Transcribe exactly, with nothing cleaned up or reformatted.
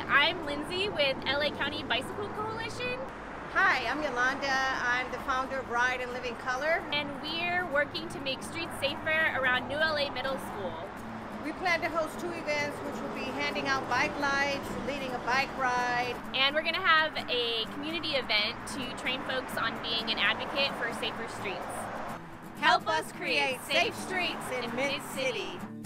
I'm Lindsay with L A County Bicycle Coalition. Hi, I'm Yolanda. I'm the founder of Ride and Live in Color. And we're working to make streets safer around New L A Middle School. We plan to host two events, which will be handing out bike lights, leading a bike ride. And we're going to have a community event to train folks on being an advocate for safer streets. Help us create safe streets in Mid-City.